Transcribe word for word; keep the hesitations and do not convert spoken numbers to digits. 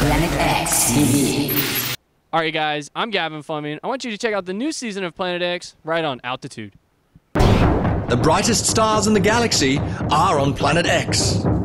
Planet X T V. Alright guys, I'm Gavin Fleming. I want you to check out the new season of Planet X right on Altitude. The brightest stars in the galaxy are on Planet X.